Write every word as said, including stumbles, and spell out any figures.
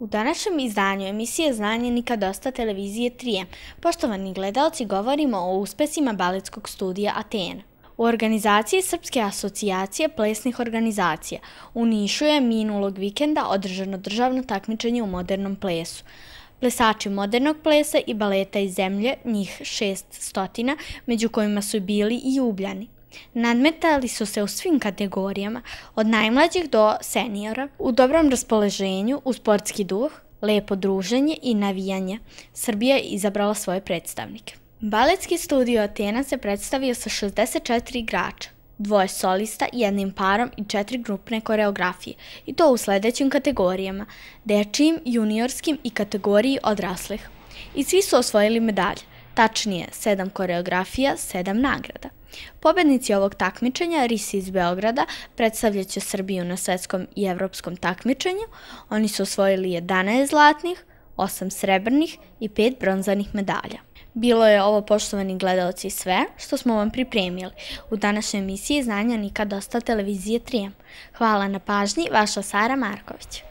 današnjem izdanju emisije Znanje nikad dosta televizije tri em, poštovani gledalci, govorimo o uspesima baletskog studija Atena. U organizaciji Srpske asocijacije plesnih organizacija u Nišu je minulog vikenda održano državno takmičenje u modernom plesu. Plesači modernog plesa i baleta iz zemlje, njih šest stotina, među kojima su bili i Ugljani. Nadmetali su se u svim kategorijama, od najmlađih do seniora, u dobrom raspoloženju, u sportski duh, lepo druženje i navijanje. Srbija je izabrala svoje predstavnike. Baletski studio Atena se predstavio sa šezdeset četiri igrača, dvoje solista, jednim parom i četiri grupne koreografije, i to u sledećim kategorijama: dečijim, juniorskim i kategoriji odraslih. I svi su osvojili medalje, tačnije sedam koreografija, sedam nagrada. Pobednici ovog takmičenja, Risi iz Beograda, predstavljaće Srbiju na svetskom i evropskom takmičenju. Oni su osvojili jedanaest zlatnih, osam srebrnih i pet bronzanih medalja. Bilo je ovo, poštovani gledalci, sve što smo vam pripremili u današnjoj emisiji Znanja nikad dosta televizije tri em. Hvala na pažnji, vaša Sara Marković.